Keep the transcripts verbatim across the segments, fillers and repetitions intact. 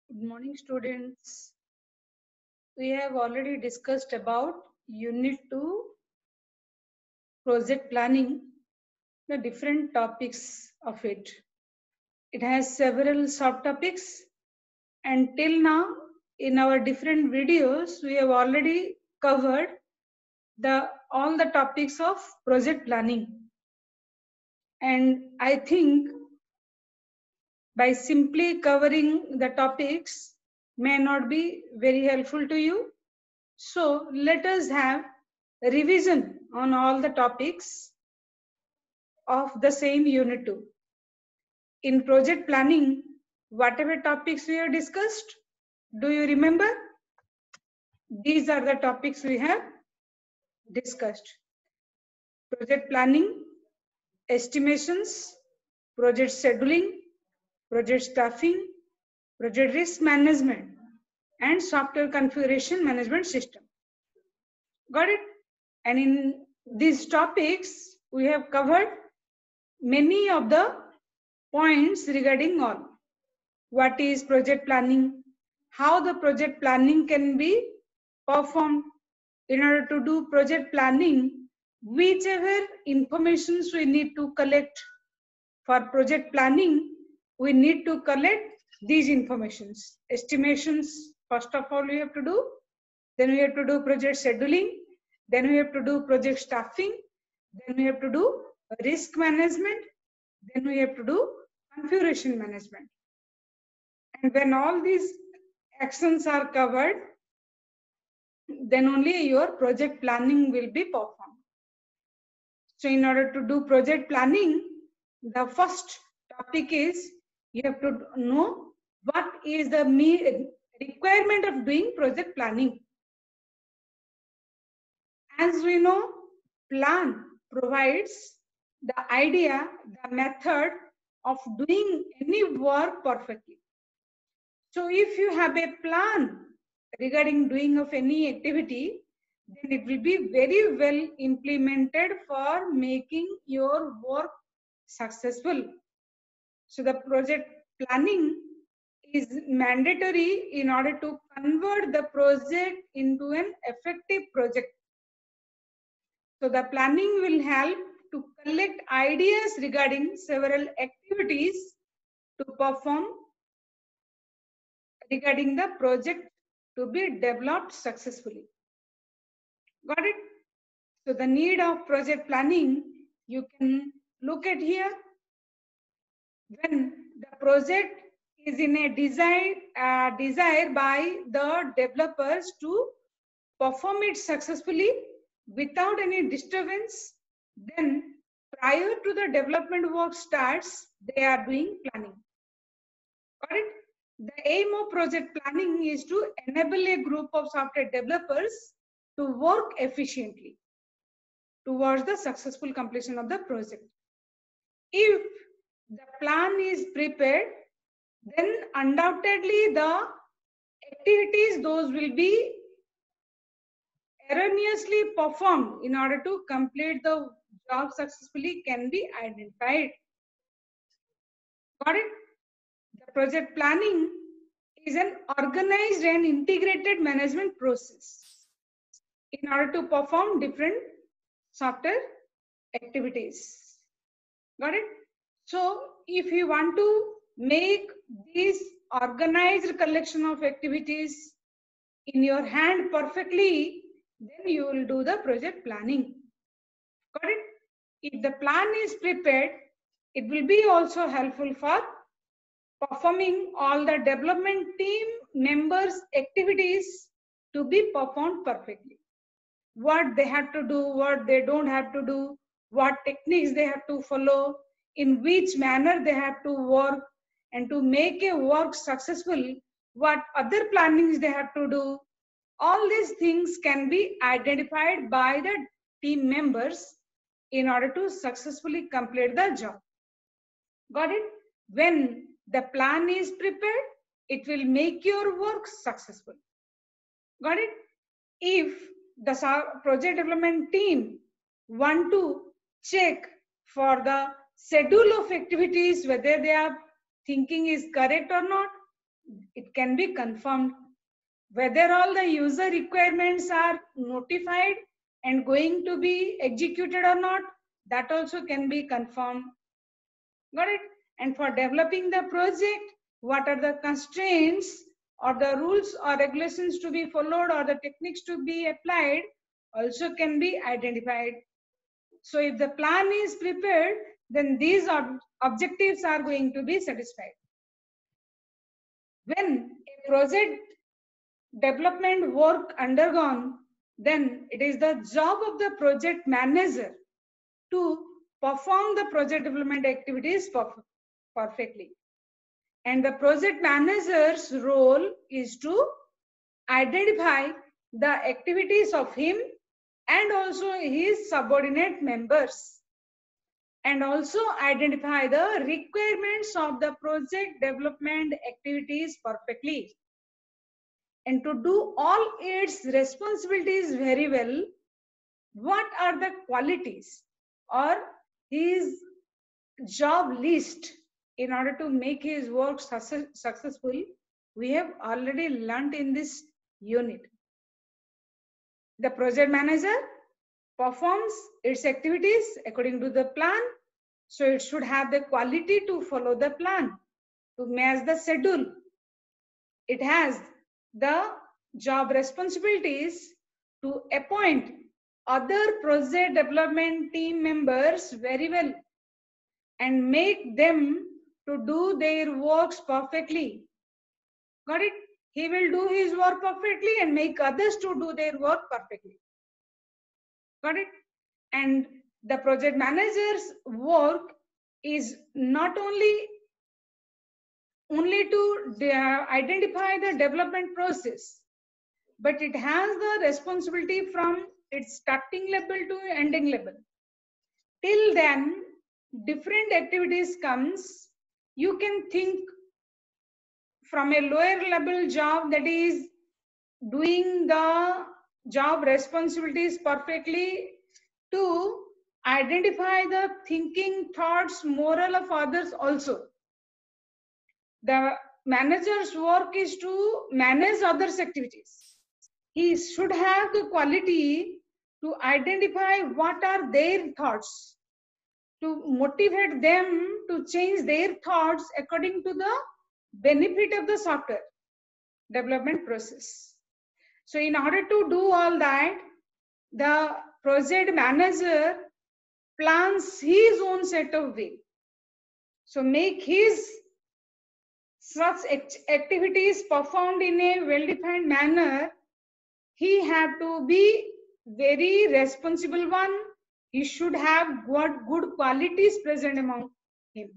Good morning, students. We have already discussed about Unit two project planning, the different topics of it. It has several subtopics, and till now, in our different videos, we have already covered the all the topics of project planning. And I think by simply covering the topics may not be very helpful to you. So let us have a revision on all the topics of the same unit two. In project planning, whatever topics we have discussed, do you remember? These are the topics we have discussed. Project planning, estimations, project scheduling, project staffing, project risk management, and software configuration management system. Got it? And in these topics, we have covered many of the points regarding all. What is project planning? How the project planning can be performed. In order to do project planning, whichever informations we need to collect for project planning, we need to collect these informations. Estimations, first of all, we have to do. Then we have to do project scheduling. Then we have to do project staffing. Then we have to do risk management. Then we have to do configuration management. And when all these actions are covered, then only your project planning will be performed. So in order to do project planning, the first topic is you have to know what is the requirement of doing project planning. As we know, plan provides the idea, the method of doing any work perfectly. So if you have a plan regarding doing of any activity, then it will be very well implemented for making your work successful. So the project planning is mandatory in order to convert the project into an effective project. So the planning will help to collect ideas regarding several activities to perform regarding the project to be developed successfully. Got it? So the need of project planning, you can look at here. When the project is in a design, uh, desire by the developers to perform it successfully without any disturbance, then prior to the development work starts, they are doing planning. Got it? The aim of project planning is to enable a group of software developers to work efficiently towards the successful completion of the project. If the plan is prepared, then undoubtedly the activities those will be erroneously performed in order to complete the job successfully can be identified. Got it? The project planning is an organized and integrated management process in order to perform different software activities. Got it? So if you want to make this organized collection of activities in your hand perfectly, then you will do the project planning. Got it? If the plan is prepared, it will be also helpful for performing all the development team members' activities to be performed perfectly. What they have to do, what they don't have to do, what techniques they have to follow, in which manner they have to work, and to make a work successful, what other plannings they have to do. All these things can be identified by the team members in order to successfully complete the job. Got it? When the plan is prepared, it will make your work successful. Got it? If the project development team want to check for the schedule of activities, whether they are thinking is correct or not, it can be confirmed. Whether all the user requirements are notified and going to be executed or not, that also can be confirmed. Got it? And for developing the project, what are the constraints or the rules or regulations to be followed or the techniques to be applied also can be identified. So if the plan is prepared, then these ob objectives are going to be satisfied. When a project development work undergone, then it is the job of the project manager to perform the project development activities perf perfectly. And the project manager's role is to identify the activities of him and also his subordinate members, and also identify the requirements of the project development activities perfectly. And to do all its responsibilities very well, what are the qualities or his job list in order to make his work success successful, we have already learned in this unit. The project manager performs its activities according to the plan, so it should have the quality to follow the plan, to match the schedule. It has the job responsibilities to appoint other project development team members very well and make them to do their works perfectly. Got it? He will do his work perfectly and make others to do their work perfectly. Got it? And the project manager's work is not only only to identify the development process, but it has the responsibility from its starting level to ending level. Till then, different activities comes. You can think from a lower level job, that is doing the job responsibilities perfectly, to identify the thinking, thoughts, moral of others also. The manager's work is to manage others' activities. He should have the quality to identify what are their thoughts, to motivate them to change their thoughts according to the benefit of the software development process. So in order to do all that, the project manager plans his own set of way. So make his such activities performed in a well-defined manner. He have to be very responsible one. He should have what good qualities present among him.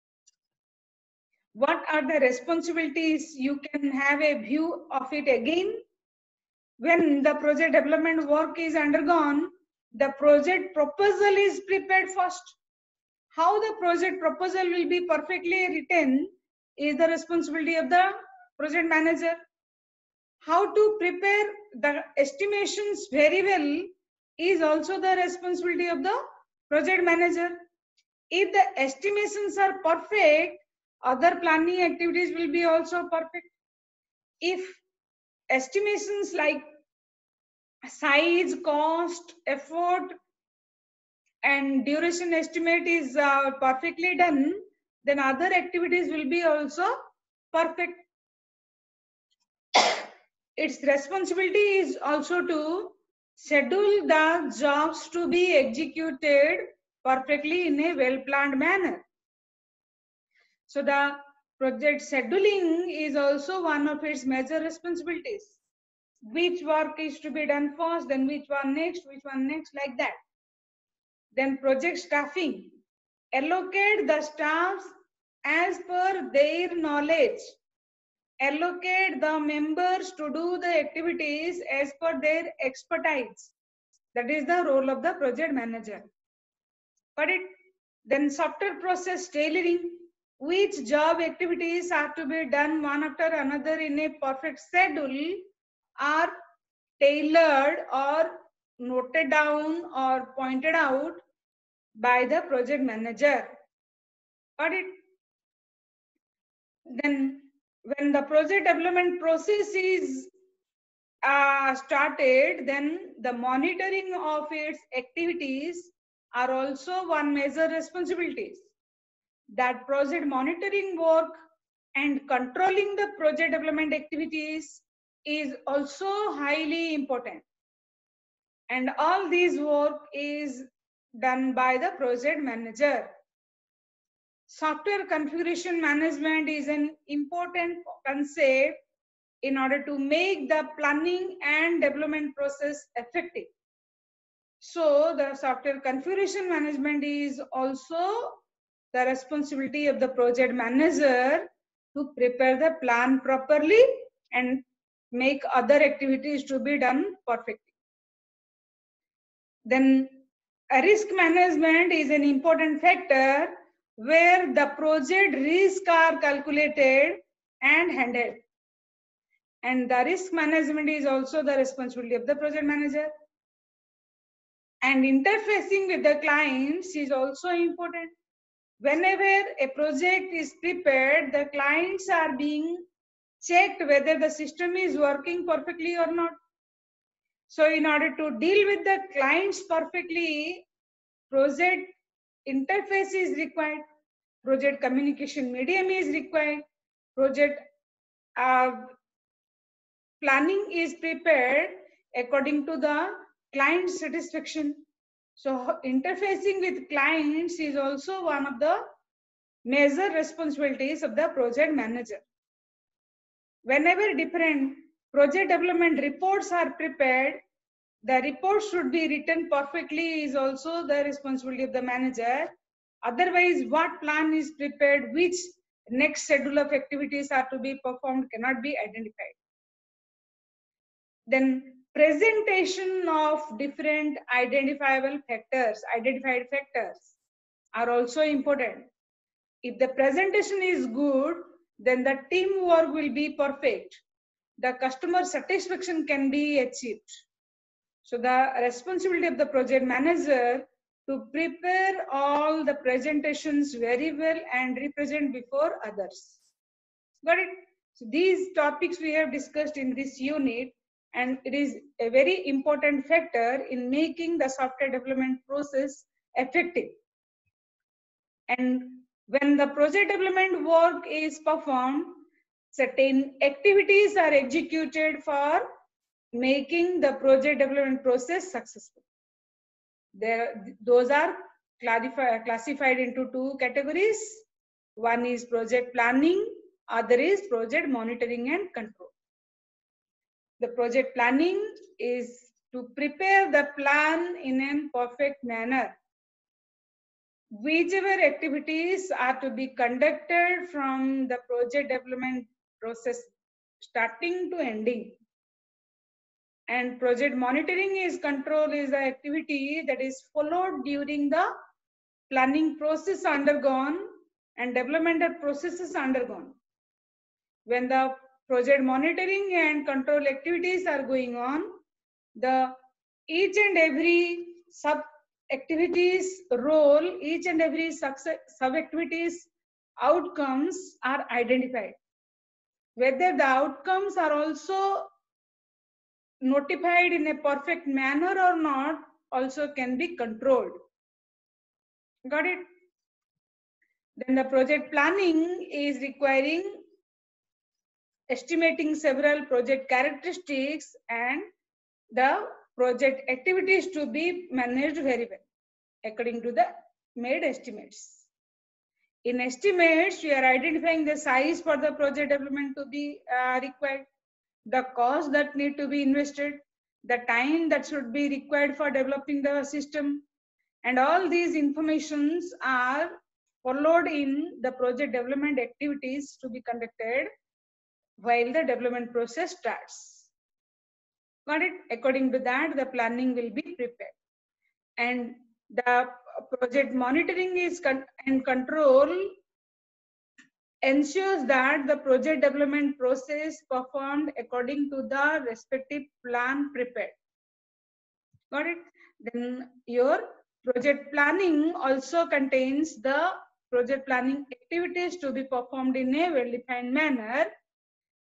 What are the responsibilities? You can have a view of it again. When the project development work is undergone, the project proposal is prepared first. How the project proposal will be perfectly written is the responsibility of the project manager. How to prepare the estimations very well is also the responsibility of the project manager. If the estimations are perfect, other planning activities will be also perfect. If estimations like size, cost, effort, and duration estimate is uh, perfectly done, then other activities will be also perfect. Its responsibility is also to schedule the jobs to be executed perfectly in a well-planned manner. So the project scheduling is also one of its major responsibilities. Which work is to be done first, then which one next, which one next, like that. Then project staffing. Allocate the staffs as per their knowledge. Allocate the members to do the activities as per their expertise. That is the role of the project manager. Got it? Then software process tailoring. Which job activities are to be done one after another in a perfect schedule are tailored or noted down or pointed out by the project manager. Got it? Then when when the project development process is uh, started, then the monitoring of its activities are also one major responsibilities. That project monitoring work and controlling the project development activities is also highly important. And all this work is done by the project manager. Software configuration management is an important concept in order to make the planning and development process effective. So the software configuration management is also the responsibility of the project manager to prepare the plan properly and make other activities to be done perfectly. Then a risk management is an important factor where the project risks are calculated and handled. And the risk management is also the responsibility of the project manager. And interfacing with the clients is also important. Whenever a project is prepared, the clients are being checked whether the system is working perfectly or not. So in order to deal with the clients perfectly, project interface is required, project communication medium is required, project uh, planning is prepared according to the client satisfaction. So interfacing with clients is also one of the major responsibilities of the project manager. Whenever different project development reports are prepared, the reports should be written perfectly is also the responsibility of the manager. Otherwise, what plan is prepared, which next schedule of activities are to be performed cannot be identified. Then presentation of different identifiable factors, identified factors are also important. If the presentation is good, then the teamwork will be perfect. The customer satisfaction can be achieved. So the responsibility of the project manager to prepare all the presentations very well and represent before others. Got it? So these topics we have discussed in this unit, and it is a very important factor in making the software development process effective. And when the project development work is performed, certain activities are executed for making the project development process successful. There, those are classified into two categories. One is project planning, other is project monitoring and control. The project planning is to prepare the plan in a perfect manner. Whichever activities are to be conducted from the project development process starting to ending. And project monitoring is control is the activity that is followed during the planning process undergone and developmental processes undergone. When the project monitoring and control activities are going on, the each and every sub activities role, each and every sub activities outcomes are identified. Whether the outcomes are also notified in a perfect manner or not also can be controlled. Got it? Then the project planning is requiring estimating several project characteristics and the project activities to be managed very well according to the made estimates. In estimates, we are identifying the size for the project development to be uh, required, the cost that need to be invested, the time that should be required for developing the system, and all these informations are followed in the project development activities to be conducted while the development process starts. Got it? According to that, the planning will be prepared. And the project monitoring is con and control ensures that the project development process performed according to the respective plan prepared. Got it? Then your project planning also contains the project planning activities to be performed in a well-defined manner.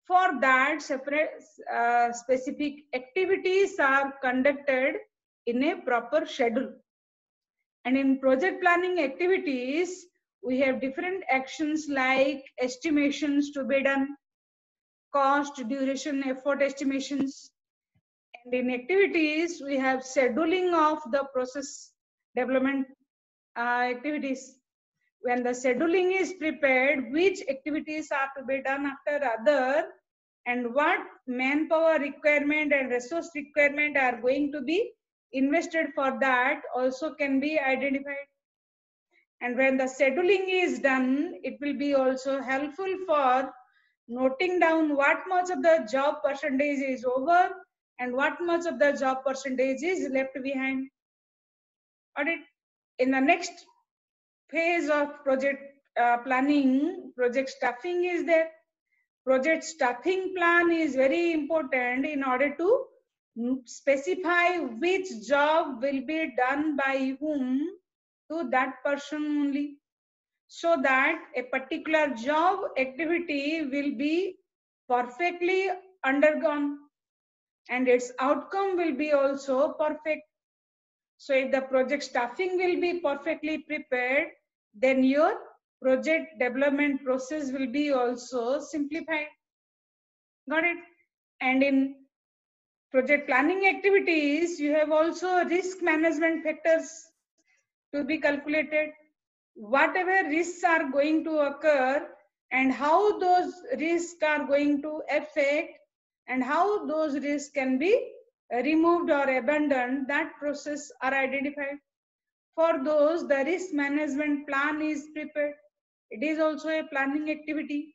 For that, separate uh, specific activities are conducted in a proper schedule. And in project planning activities, we have different actions like estimations to be done, cost, duration, effort estimations. And in activities, we have scheduling of the process development uh, activities. When the scheduling is prepared, which activities are to be done after other, and what manpower requirement and resource requirement are going to be invested for that also can be identified. And when the scheduling is done, it will be also helpful for noting down what much of the job percentage is over and what much of the job percentage is left behind. Audit. In the next phase of project uh, planning, project staffing is there. Project staffing plan is very important in order to specify which job will be done by whom to that person only, so that a particular job activity will be perfectly undergone and its outcome will be also perfect. So if the project staffing will be perfectly prepared, then your project development process will be also simplified. Got it? And in project planning activities, you have also risk management factors to be calculated. Whatever risks are going to occur and how those risks are going to affect and how those risks can be removed or abandoned, that process are identified. For those, the risk management plan is prepared. It is also a planning activity.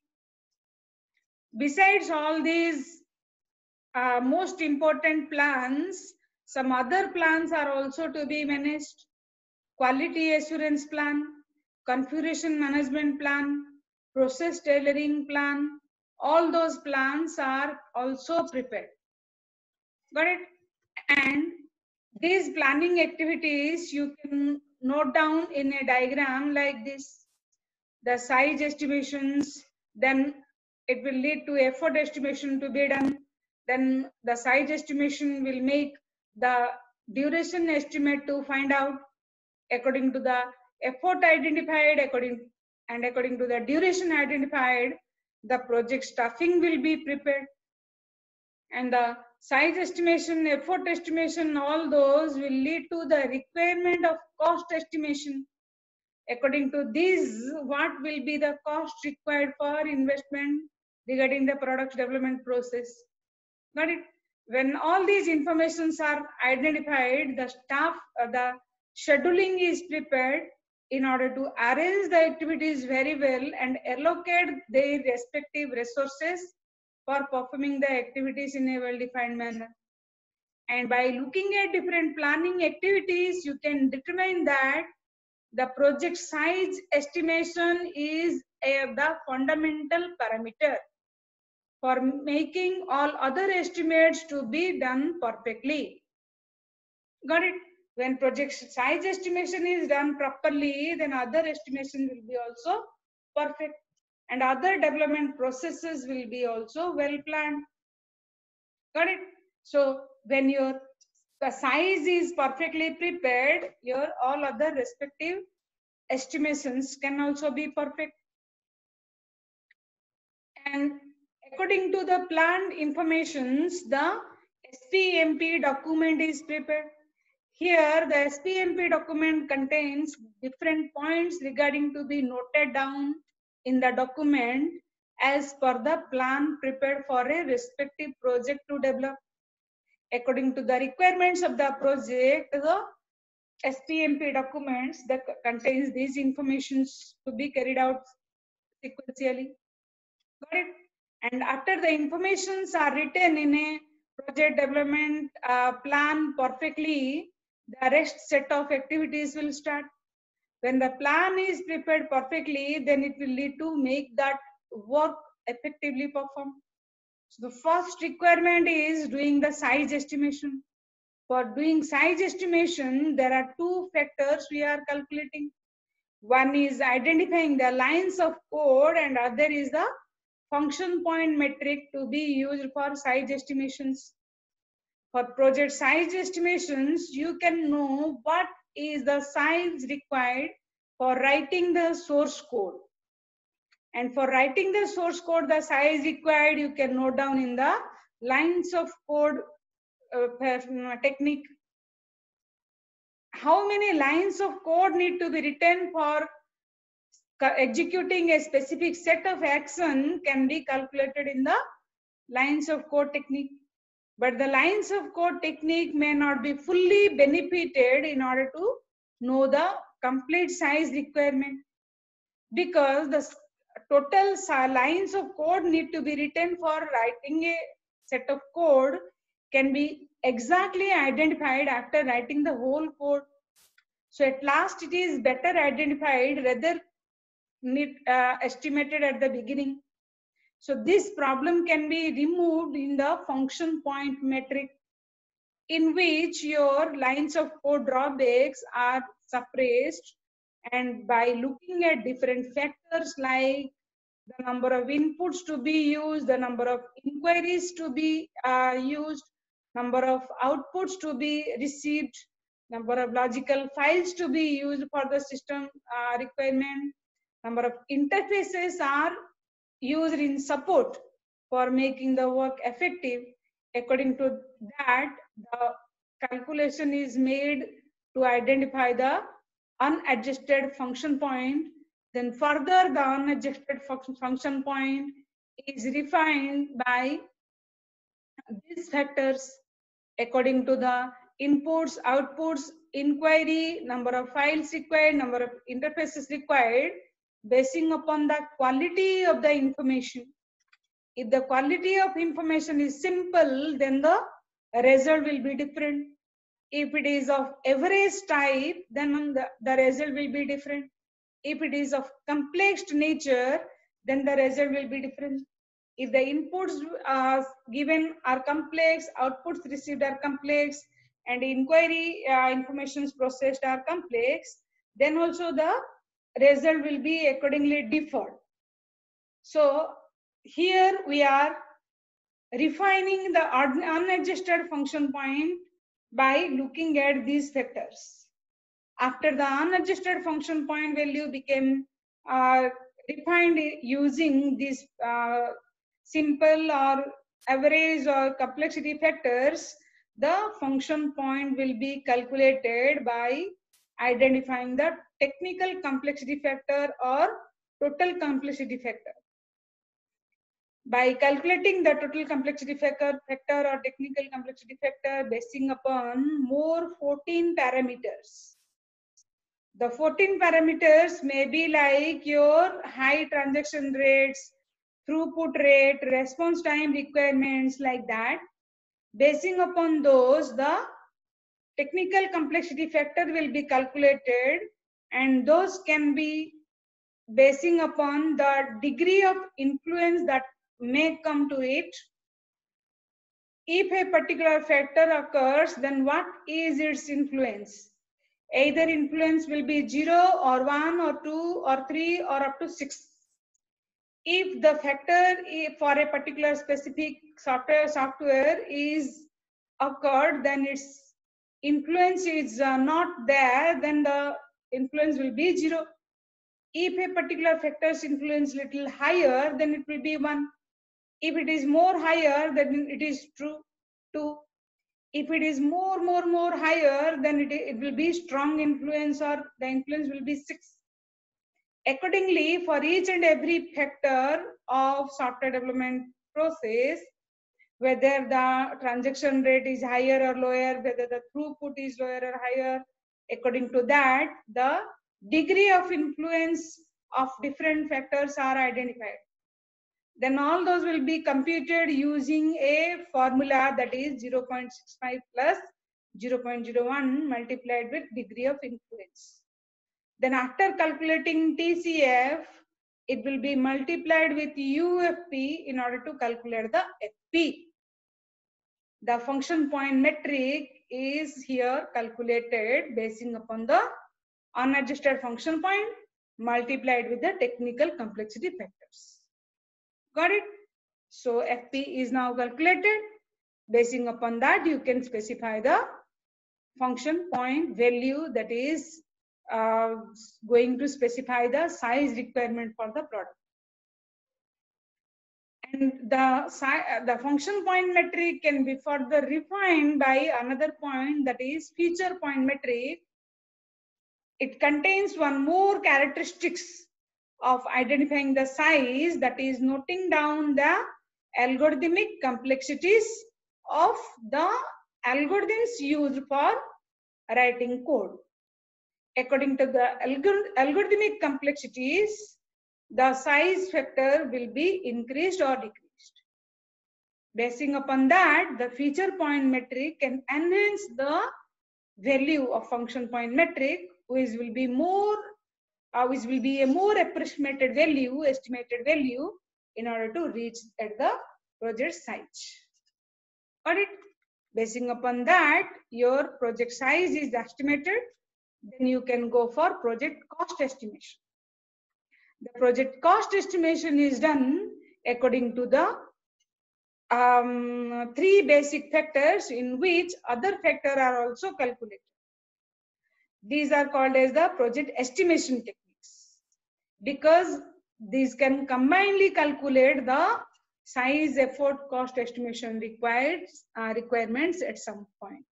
Besides all these uh, most important plans, some other plans are also to be managed. Quality assurance plan, configuration management plan, process tailoring plan, all those plans are also prepared. Got it? And these planning activities you can note down in a diagram like this. The size estimations, then it will lead to effort estimation to be done. Then the size estimation will make the duration estimate to find out according to the effort identified, according and according to the duration identified, the project staffing will be prepared. And the size estimation, effort estimation, all those will lead to the requirement of cost estimation. According to this, what will be the cost required for investment regarding the product development process. Got it? When all these informations are identified, the staff, uh, the scheduling is prepared in order to arrange the activities very well and allocate their respective resources for performing the activities in a well-defined manner. And by looking at different planning activities, you can determine that the project size estimation is a, the fundamental parameter for making all other estimates to be done perfectly. Got it? When project size estimation is done properly, then other estimation will be also perfect and other development processes will be also well planned. Got it? So when your the size is perfectly prepared, your all other respective estimations can also be perfect. And according to the planned informations, the S P M P document is prepared. Here, the S P M P document contains different points regarding to be noted down in the document as per the plan prepared for a respective project to develop. According to the requirements of the project, the S P M P documents that contains these informations to be carried out sequentially. Got it? And after the informations are written in a project development uh, plan perfectly, the rest set of activities will start. When the plan is prepared perfectly, then it will lead to make that work effectively performed. So the first requirement is doing the size estimation. For doing size estimation, there are two factors we are calculating. One is identifying the lines of code and other is the function point metric to be used for size estimations. For project size estimations, you can know what is the size required for writing the source code. And for writing the source code, the size required you can note down in the lines of code uh, technique. How many lines of code need to be written for executing a specific set of action can be calculated in the lines of code technique. But the lines of code technique may not be fully benefited in order to know the complete size requirement, because the total lines of code need to be written for writing a set of code can be exactly identified after writing the whole code. So at last it is better identified rather need uh, estimated at the beginning. So this problem can be removed in the function point metric, in which your lines of code drawbacks are suppressed, and by looking at different factors like the number of inputs to be used, the number of inquiries to be uh, used, number of outputs to be received, number of logical files to be used for the system uh, requirement, number of interfaces are used in support for making the work effective. According to that, the calculation is made to identify the unadjusted function point. Then further, the unadjusted function point is refined by these factors according to the inputs, outputs, inquiry, number of files required, number of interfaces required, basing upon the quality of the information. If the quality of information is simple, then the result will be different. If it is of average type, then the, the result will be different. If it is of complex nature, then the result will be different. If the inputs uh, given are complex, outputs received are complex, and inquiry uh, informations processed are complex, then also the result will be accordingly different. So here we are refining the unadjusted function point by looking at these factors. After the unadjusted function point value became uh, defined using these uh, simple or average or complexity factors, the function point will be calculated by identifying the technical complexity factor or total complexity factor. By calculating the total complexity factor, factor or technical complexity factor basing upon more fourteen parameters. The fourteen parameters may be like your high transaction rates, throughput rate, response time requirements, like that. Basing upon those, the technical complexity factor will be calculated, and those can be basing upon the degree of influence that may come to it. If a particular factor occurs, then what is its influence? Either influence will be zero or one or two or three or up to six. If the factor for a particular specific software software is occurred, then its influence is uh, not there, then the influence will be zero. If a particular factor's influence little higher, then it will be one. If it is more higher, then it is true two. If it is more, more, more higher, then it, it will be strong influence, or the influence will be six. Accordingly, for each and every factor of software development process, whether the transaction rate is higher or lower, whether the throughput is lower or higher, according to that, the degree of influence of different factors are identified. Then all those will be computed using a formula, that is zero point six five plus zero point zero one multiplied with degree of influence. Then after calculating T C F, it will be multiplied with U F P in order to calculate the F P. The function point metric is here calculated basing upon the unadjusted function point multiplied with the technical complexity factors. Got it? So F P is now calculated. Basing upon that, you can specify the function point value that is uh, going to specify the size requirement for the product. And the, the function point metric can be further refined by another point, that is feature point metric. It contains one more characteristics of identifying the size, that is noting down the algorithmic complexities of the algorithms used for writing code. According to the algorithmic complexities, the size factor will be increased or decreased. Basing upon that, the feature point metric can enhance the value of function point metric, which will be more, uh, which will be a more approximated value, estimated value, in order to reach at the project size. Got it? Basing upon that, your project size is estimated. Then you can go for project cost estimation. The project cost estimation is done according to the um, three basic factors, in which other factors are also calculated. These are called as the project estimation techniques, because these can combinedly calculate the size, effort, cost estimation required uh, requirements at some point.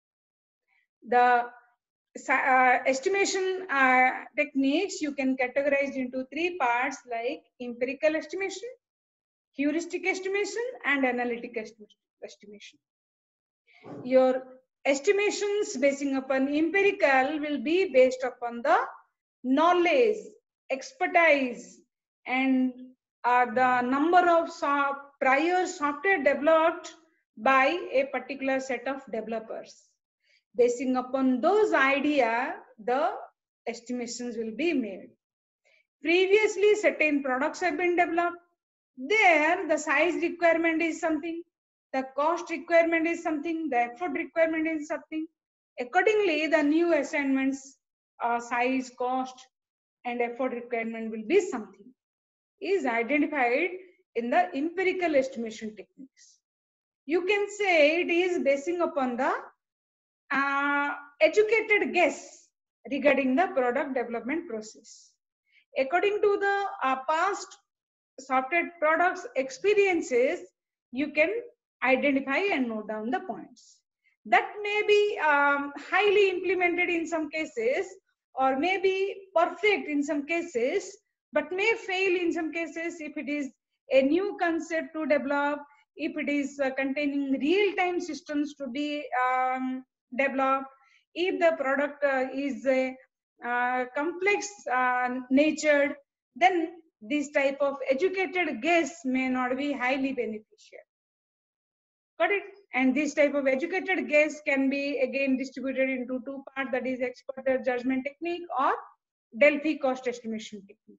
The uh, estimation uh, techniques you can categorize into three parts, like empirical estimation, heuristic estimation, and analytic estimation. Your estimations basing upon empirical will be based upon the knowledge, expertise, and uh, the number of so prior software developed by a particular set of developers. Basing upon those ideas, the estimations will be made. Previously, certain products have been developed. There, the size requirement is something, the cost requirement is something, the effort requirement is something. Accordingly, the new assignments, uh, size, cost, and effort requirement will be something, is identified in the empirical estimation techniques. You can say it is basing upon the uh, educated guess regarding the product development process. According to the uh, past software products experiences, you can identify and note down the points. That may be um, highly implemented in some cases, or may be perfect in some cases, but may fail in some cases if it is a new concept to develop, if it is uh, containing real-time systems to be um, developed, if the product uh, is a uh, complex uh, natured, then this type of educated guess may not be highly beneficial. Got it? And this type of educated guess can be again distributed into two parts, that is expert judgment technique or Delphi cost estimation technique.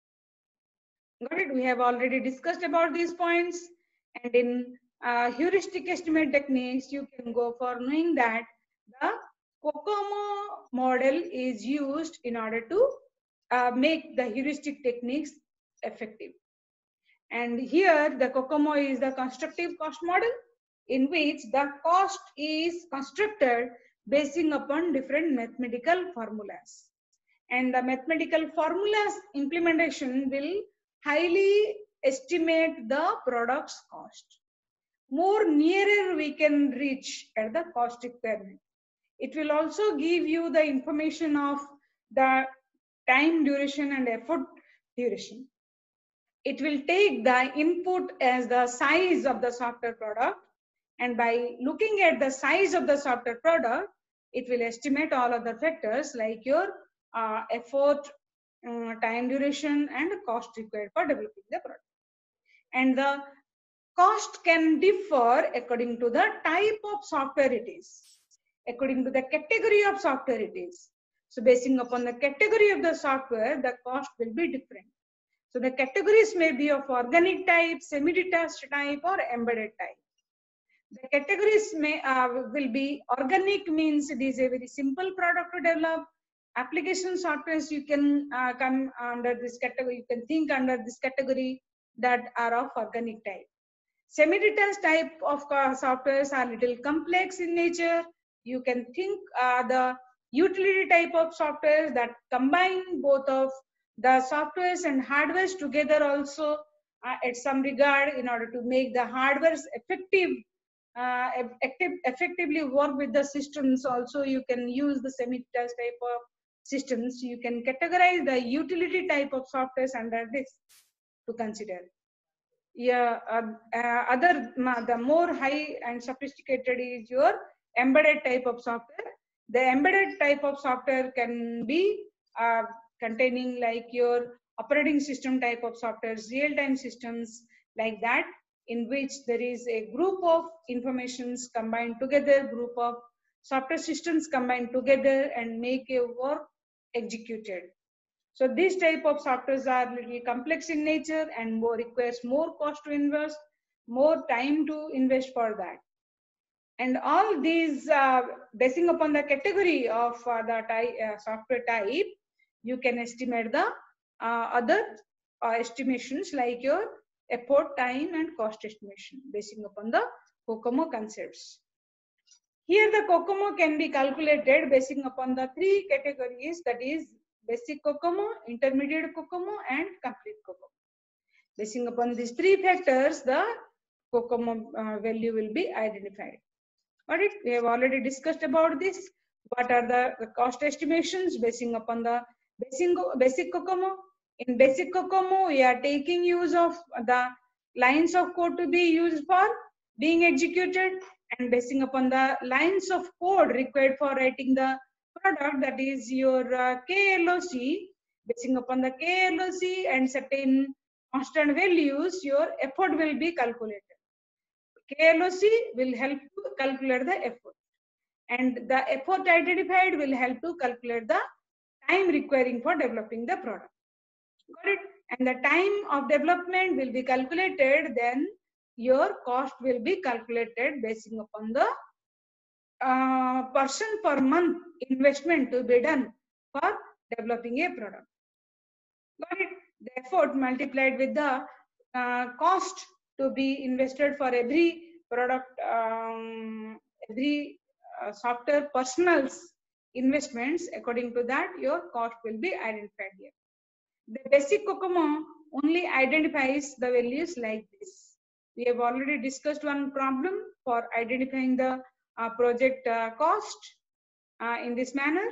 Got it? We have already discussed about these points. And in uh, heuristic estimate techniques, you can go for knowing that the COCOMO model is used in order to uh, make the heuristic techniques effective. And here the COCOMO is the constructive cost model, in which the cost is constructed basing upon different mathematical formulas. And the mathematical formulas implementation will highly estimate the product's cost. More nearer we can reach at the cost requirement. It will also give you the information of the time duration and effort duration. It will take the input as the size of the software product, and by looking at the size of the software product, it will estimate all other factors like your uh, effort, uh, time duration, and cost required for developing the product. And the cost can differ according to the type of software it is, according to the category of software it is. So basing upon the category of the software, the cost will be different. So the categories may be of organic type, semi-detached type, or embedded type. The categories may uh, will be organic, means it is a very simple product to develop. Application softwares you can uh, come under this category, you can think under this category. that are of organic type. Semi-detached type of softwares are little complex in nature. You can think uh, the utility type of software that combine both of the softwares and hardwares together also uh, at some regard in order to make the hardwares effective, uh, effective, effectively work with the systems. Also, you can use the semi-detached type of systems. You can categorize the utility type of softwares under this to consider. Yeah, uh, uh, other the more high and sophisticated is your embedded type of software. The embedded type of software can be uh, containing like your operating system type of software, real-time systems like that, in which there is a group of informations combined together, group of software systems combined together and make a work executed. So these type of softwares are little complex in nature and more requires more cost to invest, more time to invest for that. And all these, uh, basing upon the category of uh, the type, uh, software type, you can estimate the uh, other uh, estimations like your effort, time, and cost estimation, basing upon the COCOMO concepts. Here the COCOMO can be calculated basing upon the three categories, that is basic COCOMO, intermediate COCOMO, and complete COCOMO. Basing upon these three factors, the COCOMO uh, value will be identified. Got it? We have already discussed about this. What are the, the cost estimations basing upon the basic, basic COCOMO? In basic COCOMO, we are taking use of the lines of code to be used for being executed, and basing upon the lines of code required for writing the product, that is your uh, K L O C, basing upon the K L O C and certain constant values, your effort will be calculated. K L O C will help to calculate the effort, and the effort identified will help to calculate the time requiring for developing the product. Got it? And the time of development will be calculated, then your cost will be calculated basing upon the uh, person per month investment to be done for developing a product. Got it? The effort multiplied with the uh, cost to be invested for every product, um, every uh, software personal's investments, according to that, your cost will be identified here. The basic COCOMO only identifies the values like this. We have already discussed one problem for identifying the uh, project uh, cost uh, in this manner.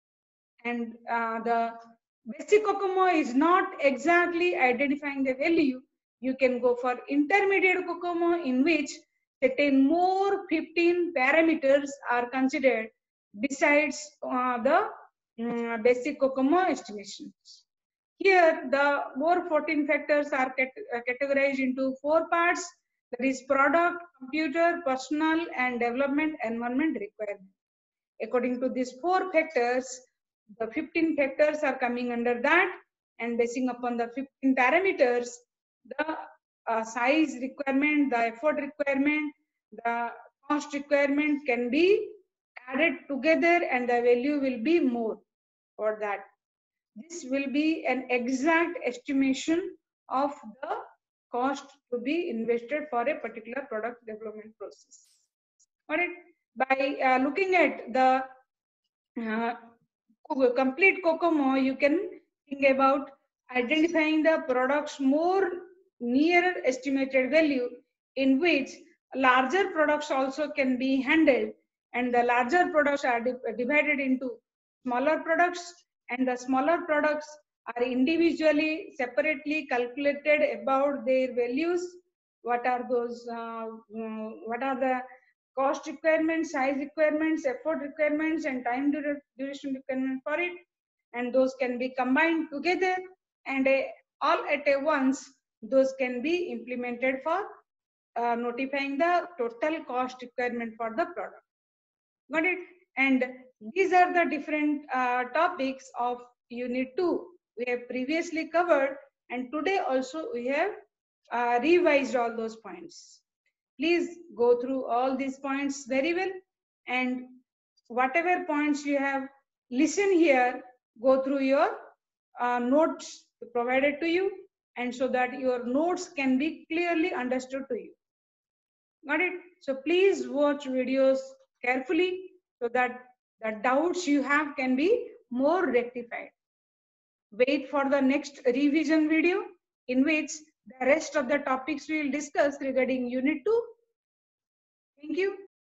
And uh, the basic COCOMO is not exactly identifying the value. You can go for intermediate COCOMO, in which certain more fifteen parameters are considered besides uh, the um, basic COCOMO estimations. Here, the more fourteen factors are cat categorized into four parts, that is product, computer, personal, and development environment requirement. According to these four factors, the fifteen factors are coming under that, and basing upon the fifteen parameters, the uh, size requirement, the effort requirement, the cost requirement can be added together, and the value will be more for that. This will be an exact estimation of the cost to be invested for a particular product development process. All right. By uh, looking at the uh, complete COCOMO, you can think about identifying the product's more nearer estimated value, in which larger products also can be handled, and the larger products are divided into smaller products, and the smaller products are individually, separately calculated about their values. What are those, uh, what are the cost requirements, size requirements, effort requirements, and time duration requirement for it. And those can be combined together, and uh, all at a once, those can be implemented for uh, notifying the total cost requirement for the product. Got it? And these are the different uh, topics of unit two. We have previously covered, and today also we have uh, revised all those points. Please go through all these points very well, and whatever points you have listened here, go through your uh, notes provided to you, and so that your notes can be clearly understood to you. Got it? So please watch videos carefully so that the doubts you have can be more rectified. Wait for the next revision video in which the rest of the topics we will discuss regarding unit two. Thank you.